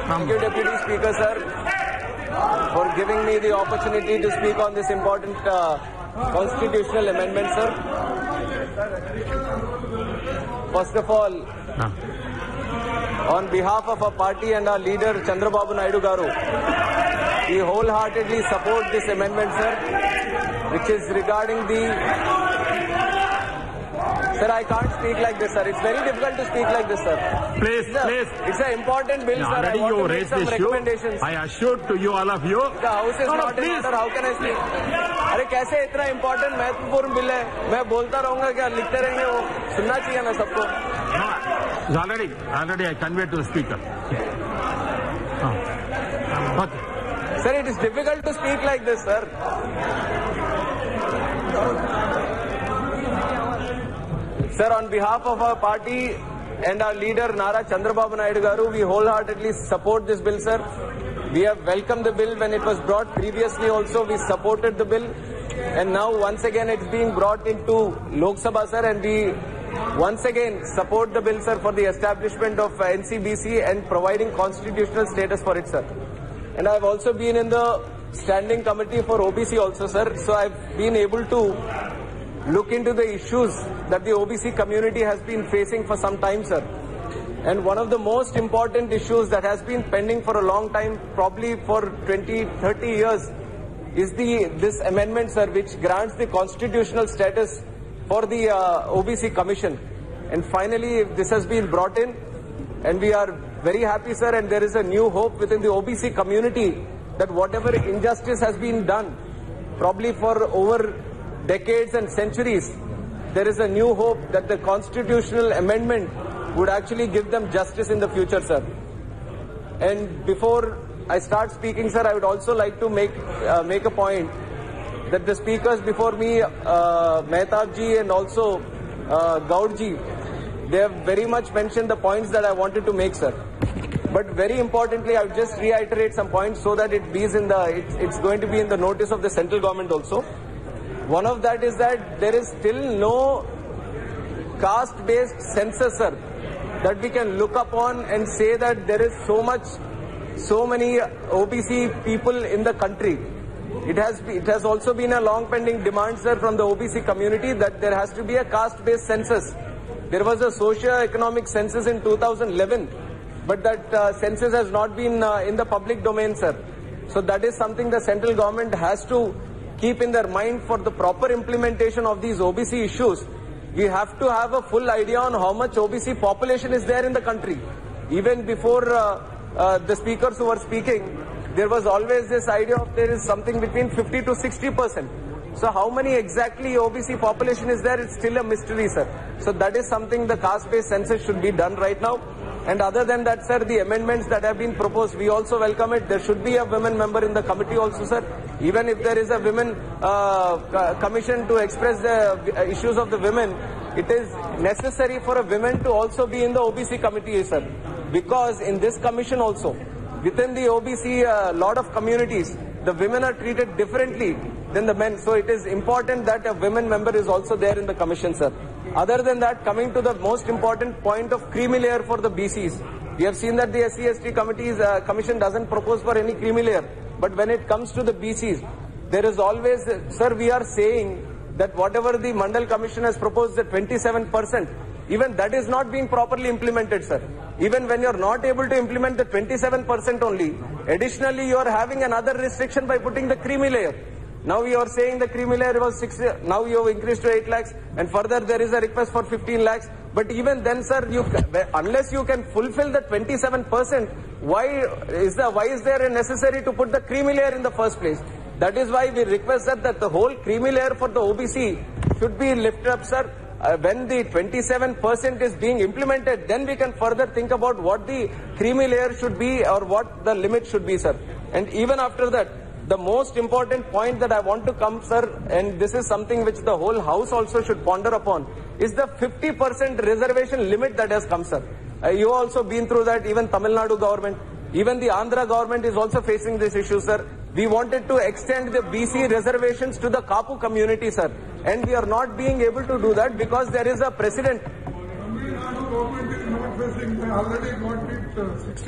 Thank you, Deputy Speaker, sir, for giving me the opportunity to speak on this important constitutional amendment, sir. First of all, on behalf of our party and our leader, Chandrababu Naidu Garu, we wholeheartedly support this amendment, sir, which is regarding the... Sir, I can't speak like this, sir. It's very difficult to speak like this, sir. Please. It's an important bill, sir. Already I want you to make raised some the issue. recommendations. I assured to you, all of you. The House is not in order. How can I speak? अरे कैसे इतना important महत्वपूर्ण bill है? मैं बोलता रहूँगा क्या? लिखते रहेंगे वो? सुनना चाहिए ना सबको? No, already I conveyed to the speaker. Okay. Sir, it is difficult to speak like this, sir. Sir, on behalf of our party and our leader, Nara Chandrababu Naidu Garu, we wholeheartedly support this bill, sir. We have welcomed the bill when it was brought. Previously also, we supported the bill. And now, once again, it's being brought into Lok Sabha, sir, and we once again support the bill, sir, for the establishment of NCBC and providing constitutional status for it, sir. And I've also been in the standing committee for OBC also, sir. So I've been able to look into the issues that the OBC community has been facing for some time, sir. And one of the most important issues that has been pending for a long time, probably for 20, 30 years, is this amendment, sir, which grants the constitutional status for the OBC Commission. And finally, this has been brought in, and we are very happy, sir, and there is a new hope within the OBC community that whatever injustice has been done, probably for over decades and centuries, there is a new hope that the constitutional amendment would actually give them justice in the future, sir. And before I start speaking, sir, I would also like to make a point that the speakers before me, Mehtab ji and also Gaud ji, they have very much mentioned the points that I wanted to make, sir. But very importantly, I would just reiterate some points so that it's going to be in the notice of the central government also. One of that is that there is still no caste-based census, sir, that we can look upon and say that there is so many OBC people in the country. It has also been a long pending demand, sir, from the OBC community that there has to be a caste-based census. There was a socio-economic census in 2011, but that census has not been in the public domain, sir. So that is something the central government has to keep in their mind for the proper implementation of these OBC issues. We have to have a full idea on how much OBC population is there in the country. Even before the speakers who were speaking, there was always this idea of there is something between 50 to 60%. So how many exactly OBC population is there? It's still a mystery, sir. So that is something the caste-based census should be done right now. And other than that, sir, the amendments that have been proposed, we also welcome it. There should be a women member in the committee also, sir. Even if there is a women commission to express the issues of the women, it is necessary for a woman to also be in the OBC committee, sir. Because in this commission also, within the OBC, lot of communities, the women are treated differently than the men. So it is important that a women member is also there in the commission, sir. Other than that, coming to the most important point of creamy layer for the BCs, we have seen that the SC/ST commission doesn't propose for any creamy layer. But when it comes to the BCs, there is always, sir, we are saying that whatever the Mandal Commission has proposed, the 27%, even that is not being properly implemented, sir. Even when you are not able to implement the 27% only, additionally you are having another restriction by putting the creamy layer. Now you are saying the creamy layer was 6, now you have increased to 8 lakhs, and further there is a request for 15 lakhs. But even then, sir, unless you can fulfill the 27%, why is there a necessary to put the creamy layer in the first place? That is why we request that the whole creamy layer for the OBC should be lifted up, sir. When the 27% is being implemented, then we can further think about what the creamy layer should be or what the limit should be, sir. And even after that, the most important point that I want to come, sir, and this is something which the whole House also should ponder upon, is the 50% reservation limit that has come, sir. You also been through that, even Tamil Nadu government, even the Andhra government is also facing this issue, sir. We wanted to extend the BC reservations to the Kapu community, sir. And we are not being able to do that because there is a precedent. think they already got it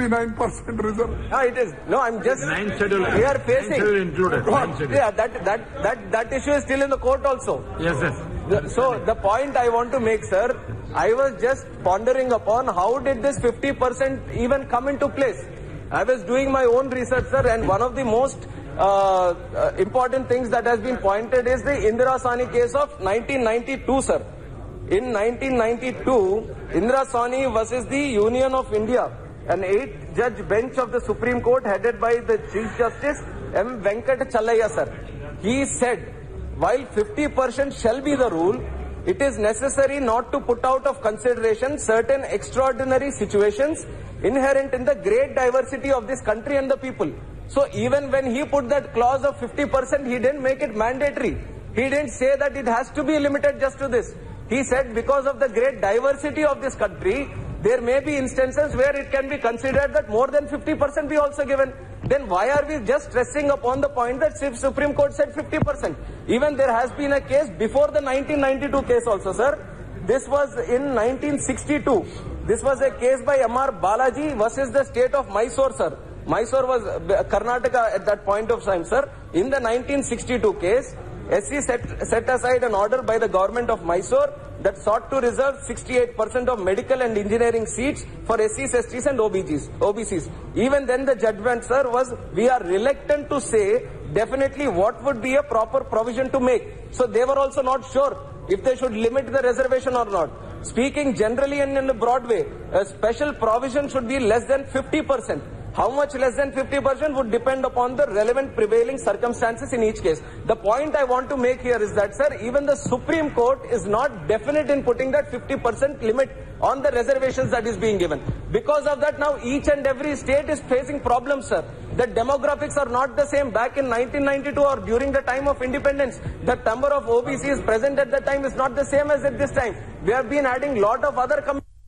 69% reserve. No, it is. No, I'm just. Nine schedule. We are facing. Nine schedule included. Nine schedule. Yeah, that issue is still in the court also. Yes, yes. So the point I want to make, sir, I was just pondering upon how did this 50% even come into place. I was doing my own research, sir, and one of the most important things that has been pointed is the Indira Sawhney case of 1992, sir. In 1992, Indira Sawhney versus the Union of India, an 8-judge bench of the Supreme Court headed by the Chief Justice M. Venkat Challaiah, sir. He said, while 50% shall be the rule, it is necessary not to put out of consideration certain extraordinary situations inherent in the great diversity of this country and the people. So even when he put that clause of 50%, he didn't make it mandatory. He didn't say that it has to be limited just to this. He said because of the great diversity of this country, there may be instances where it can be considered that more than 50% be also given. Then why are we just stressing upon the point that Supreme Court said 50%? Even there has been a case before the 1992 case also, sir. This was in 1962. This was a case by M.R. Balaji versus the state of Mysore, sir. Mysore was Karnataka at that point of time, sir. In the 1962 case, SC set aside an order by the government of Mysore that sought to reserve 68% of medical and engineering seats for SCs, STs and OBCs. Even then the judgment, sir, was we are reluctant to say definitely what would be a proper provision to make. So they were also not sure if they should limit the reservation or not. Speaking generally and in a broad way, a special provision should be less than 50%. How much less than 50% would depend upon the relevant prevailing circumstances in each case. The point I want to make here is that, sir, even the Supreme Court is not definite in putting that 50% limit on the reservations that is being given. Because of that, now each and every state is facing problems, sir. The demographics are not the same. Back in 1992 or during the time of independence, the number of OBCs present at that time is not the same as at this time. We have been adding lot of other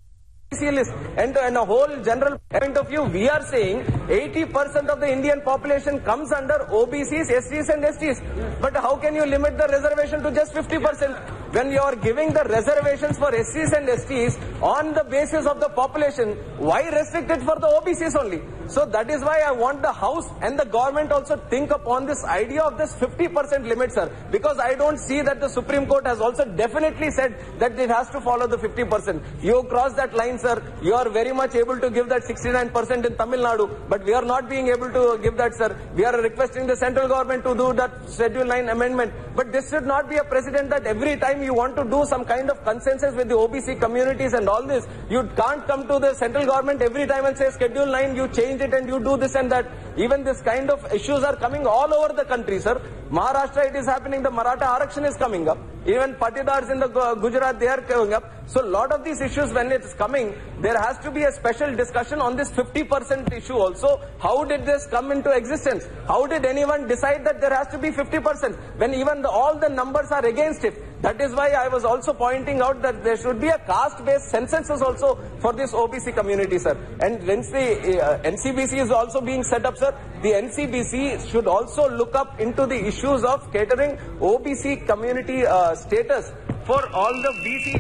list. And a whole general point of view, we are saying 80% of the Indian population comes under OBCs, SCs and STs. But how can you limit the reservation to just 50% when you are giving the reservations for SCs and STs on the basis of the population? Why restrict it for the OBCs only? So that is why I want the House and the government also think upon this idea of this 50% limit, sir. Because I don't see that the Supreme Court has also definitely said that it has to follow the 50%. You cross that line, sir. You are very much able to give that 69% in Tamil Nadu, but we are not being able to give that, sir. We are requesting the central government to do that Schedule 9 amendment. But this should not be a precedent that every time you want to do some kind of consensus with the OBC communities and all this, you can't come to the central government every time and say Schedule 9, you change it and you do this and that. Even this kind of issues are coming all over the country, sir. Maharashtra, it is happening. The Maratha Arakshan is coming up. Even Patidars in the Gujarat, they are coming up. So a lot of these issues, when it's coming, there has to be a special discussion on this 50% issue also. How did this come into existence? How did anyone decide that there has to be 50% when even all the numbers are against it? That is why I was also pointing out that there should be a caste-based census also for this OBC community, sir. And when the NCBC is also being set up, sir, the NCBC should also look up into the issues of catering OBC community status for all the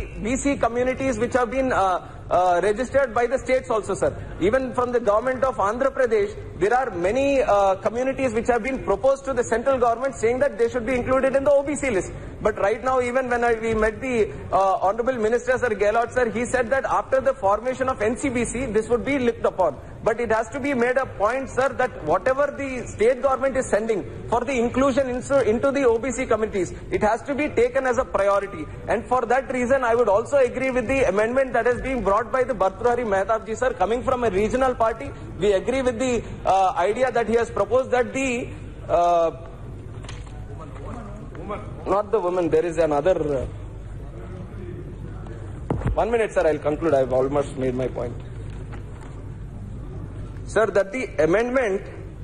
BC communities which have been registered by the states also, sir. Even from the government of Andhra Pradesh, there are many communities which have been proposed to the central government saying that they should be included in the OBC list. But right now, even when we met the Honorable Minister, Sir Gehlot, sir, he said that after the formation of NCBC, this would be looked upon. But it has to be made a point, sir, that whatever the state government is sending for the inclusion into the OBC committees, it has to be taken as a priority. And for that reason, I would also agree with the amendment that is being brought by the Bhartrihari Mehtabji, sir, coming from a regional party. We agree with the idea that he has proposed that the not the woman, there is another 1 minute, sir, I'll conclude. I've almost made my point. Sir, that the amendment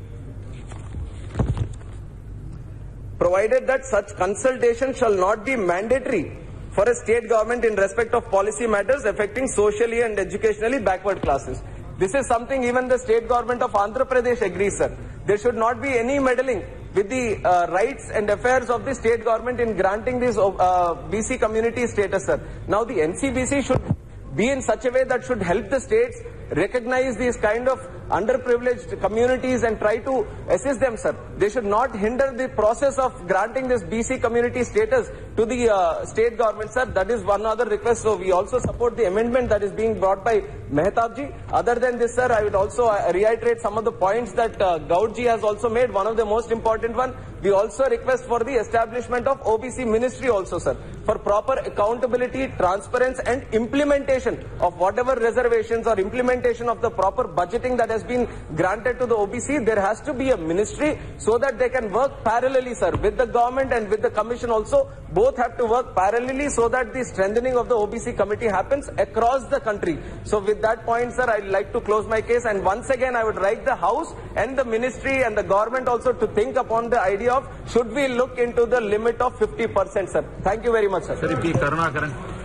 provided that such consultation shall not be mandatory for a state government in respect of policy matters affecting socially and educationally backward classes. This is something even the state government of Andhra Pradesh agrees, sir. There should not be any meddling with the rights and affairs of the state government in granting this BC community status, sir. Now the NCBC should be in such a way that should help the states recognize these kind of underprivileged communities and try to assist them, sir. They should not hinder the process of granting this BC community status to the state government, sir. That is one other request. So we also support the amendment that is being brought by Mehtabji. Other than this, sir, I would also reiterate some of the points that Gaudji has also made. One of the most important one, we also request for the establishment of OBC ministry also, sir, for proper accountability, transparency and implementation of whatever reservations or implementation of the proper budgeting that has been granted to the OBC. There has to be a ministry so that they can work parallelly, sir, with the government and with the commission also. Both have to work parallelly so that the strengthening of the OBC committee happens across the country. So with that point, sir, I'd like to close my case. And once again, I would like the House and the ministry and the government also to think upon the idea of should we look into the limit of 50%, sir. Thank you very much, sir. Sir, P. Karunakaran.